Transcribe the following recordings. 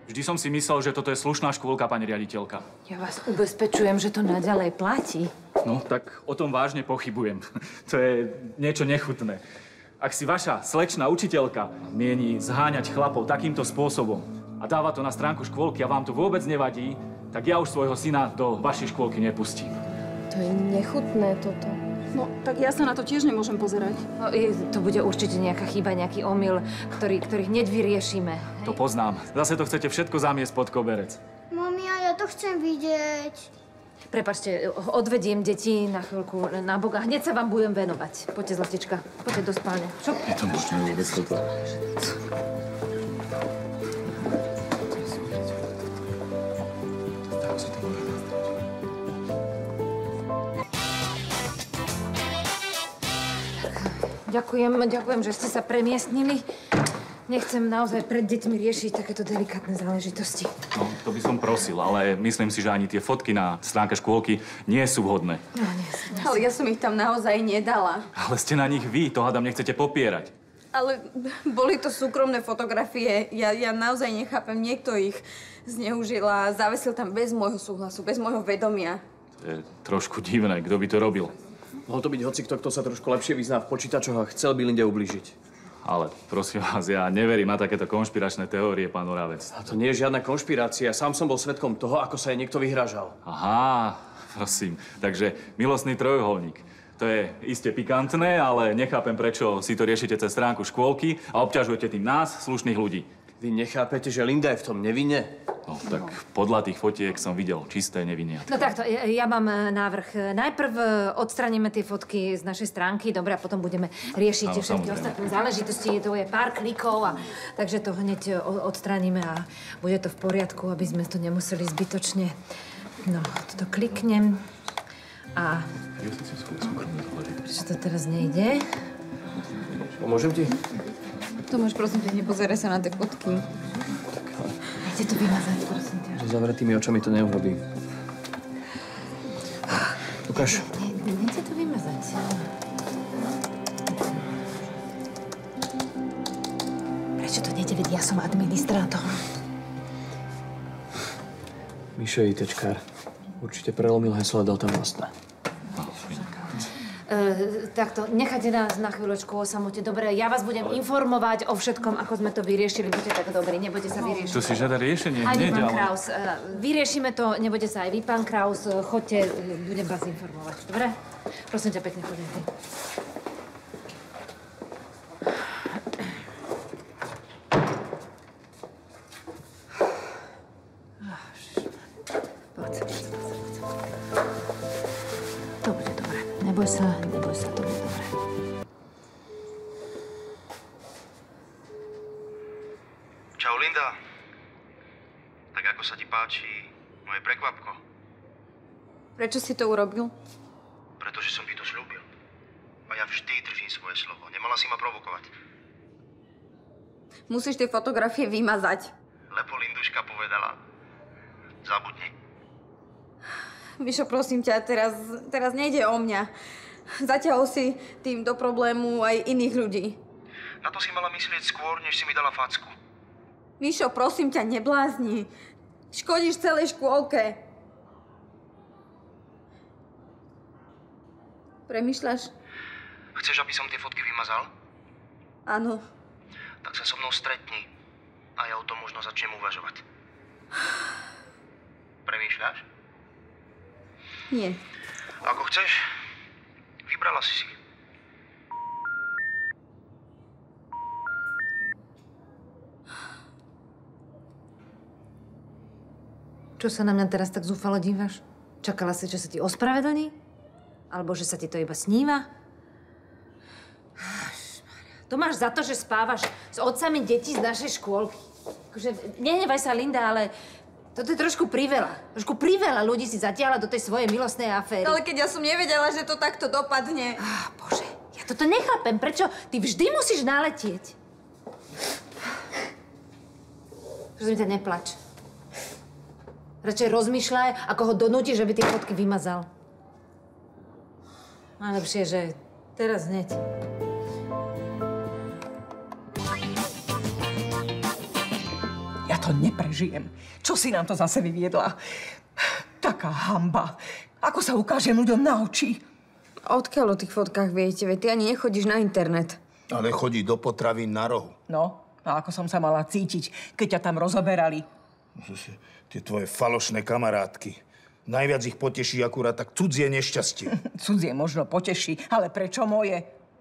Vždy som si myslel, že toto je slušná škôlka, pani riaditeľka. Ja vás ubezpečujem, že to naďalej platí. No, tak o tom vážne pochybujem. To je niečo nechutné. Ak si vaša slečná učiteľka mieni zháňať chlapov takýmto spôsobom a dáva to na stránku škôlky a vám to vôbec nevadí, tak ja už svojho syna do vašej škôlky nepustím. To je nechutné toto. No, tak ja sa na to tiež nemôžem pozerať. No, to bude určite nejaká chyba, nejaký omyl, ktorý hneď vyriešime. To poznám. Zase to chcete všetko zamiesť pod koberec. Mami, ja to chcem vidieť. Prepáčte, odvediem deti na chvíľku na bok a hneď sa vám budem venovať. Poďte, Zlatička, poďte do spálne. Čo? Je to možné vôbec toto? Ďakujem, že ste sa premiestnili. Nechcem naozaj pred deťmi riešiť takéto delikátne záležitosti. No, to by som prosil, ale myslím si, že ani tie fotky na stránke škôlky nie sú vhodné. No, nie. Ale ja som ich tam naozaj nedala. Ale ste na nich vy, to hádam nechcete popierať. Ale boli to súkromné fotografie. Ja naozaj nechápem. Niekto ich zneužil a zavesil tam bez môjho súhlasu, bez môjho vedomia. To je trošku divné, kto by to robil. Mohol to byť hocikto, kto sa trošku lepšie vyzná v počítačoch a chcel by Linde ublížiť. Ale prosím vás, ja neverím na takéto konšpiračné teórie, pán Oravec. A to nie je žiadna konšpirácia. Sám som bol svedkom toho, ako sa jej niekto vyhrážal. Aha, prosím. Takže milostný trojuholník. To je iste pikantné, ale nechápem, prečo si to riešite cez stránku škôlky a obťažujete tým nás, slušných ľudí. Vy nechápete, že Linda je v tom nevinne? No, tak podľa tých fotiek som videl čisté neviniatko. No takto, ja mám návrh. Najprv odstraníme tie fotky z našej stránky, dobre, a potom budeme riešiť všetky ostatné záležitosti. To je pár klikov, takže to hneď odstraníme a bude to v poriadku, aby sme to nemuseli zbytočne. No, toto kliknem a... Prečo to teraz nejde? Pomôžem ti? Tomáš, prosím ťa, nepozeraj sa na tie fotky. Dajte to vymazať, prosím ťa. So zavretými očami to neurobím. Ukáž. Dajte to vymazať. Prečo to nejde, veď ja som administrátor. Mišo je ITčkár. Určite prelomil heslo a dal tam vlastné. Takto, nechajte nás na chvíľočku o samote. Dobre, ja vás budem informovať o všetkom, ako sme to vyriešili. Buďte tak dobrí, nebojte sa vyriešiť. To si žiada riešenie, aj vy, nie pán ďalej. Kraus. Vyriešime to, nebojte sa aj vy, pán Kraus. Choďte, budem vás informovať. Dobre? Prosím ťa, pekne choďte. Neboj sa, to bude dobré. Čau, Linda. Tak ako sa ti páči moje prekvapko? Prečo si to urobil? Pretože som ti to sľúbil. A ja vždy držím svoje slovo. Nemala si ma provokovať. Musíš tie fotografie vymazať. Lebo Linduška povedala. Zabudni. Mišo, prosím ťa, teraz nejde o mňa. Zaťahol si tým do problému aj iných ľudí. Na to si mala myslieť skôr, než si mi dala facku. Mišo, prosím ťa, neblázni. Škodíš celej škôlke. Premýšľaš? Chceš, aby som tie fotky vymazal? Áno. Tak sa so mnou stretni a ja o tom možno začnem uvažovať. Premýšľaš? Nie. Ako chceš, vybrala si si. Čo sa na mňa teraz tak zúfalo dívaš? Čakala si, že sa ti ospravedlní? Alebo že sa ti to iba sníva? To máš za to, že spávaš s otcami detí z našej škôlky. Akože, nehnevaj sa, Linda, ale toto je trošku priveľa. Trošku priveľa ľudí si zatiahla do tej svojej milostnej aféry. Ale keď ja som nevedela, že to takto dopadne. Bože, ja toto nechápem. Prečo ty vždy musíš naletieť? Prosím ťa, neplač. Radšej rozmýšľaj, ako ho donútiš, že by tie fotky vymazal. Najlepšie, že teraz hneď. Ja to neprežijem. Čo si nám to zase vyviedla? Taká hanba. Ako sa ukážem ľuďom na oči? Odkiaľ o tých fotkách viete? Veď ty ani nechodíš na internet. Ale chodí do potravín na rohu. No, a ako som sa mala cítiť, keď ťa tam rozoberali? Tie tvoje falošné kamarátky. Najviac ich poteší akurát tak cudzie nešťastie. Cudzie možno poteší, ale prečo moje?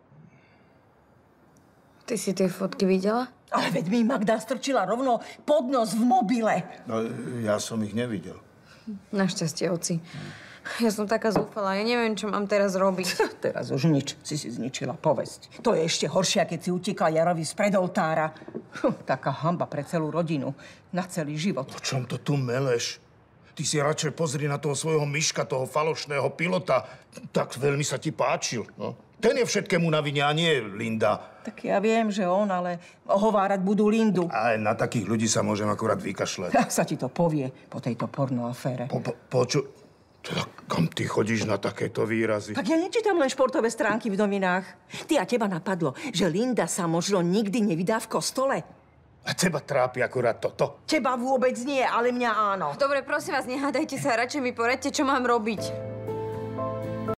Ty si tie fotky videla? Ale veď mi Magda strčila rovno pod nos v mobile. No, ja som ich nevidel. Našťastie, oci. Ja som taká zúfala, ja neviem, čo mám teraz robiť. Teraz už nič, si zničila povesť. To je ešte horšie, keď si utekla Jarovi spred oltára. Taká hanba pre celú rodinu, na celý život. O čom to tu meleš? Ty si radšej pozri na toho svojho myška, toho falošného pilota. Tak veľmi sa ti páčil. No. Ten je všetkému na vine, a nie Linda. Tak ja viem, že on, ale ohovárať budú Lindu. Aj na takých ľudí sa môžem akurát vykašľať. Tak sa ti to povie po tejto pornoafére. Počuj, teda kam ty chodíš na takéto výrazy? Tak ja nečítam len športové stránky v novinách. Ty a teba napadlo, že Linda sa možno nikdy nevydá v kostole? A teba trápi akurát toto? Teba vôbec nie, ale mňa áno. Dobre, prosím vás, nehádajte sa, radšej mi poradte, čo mám robiť.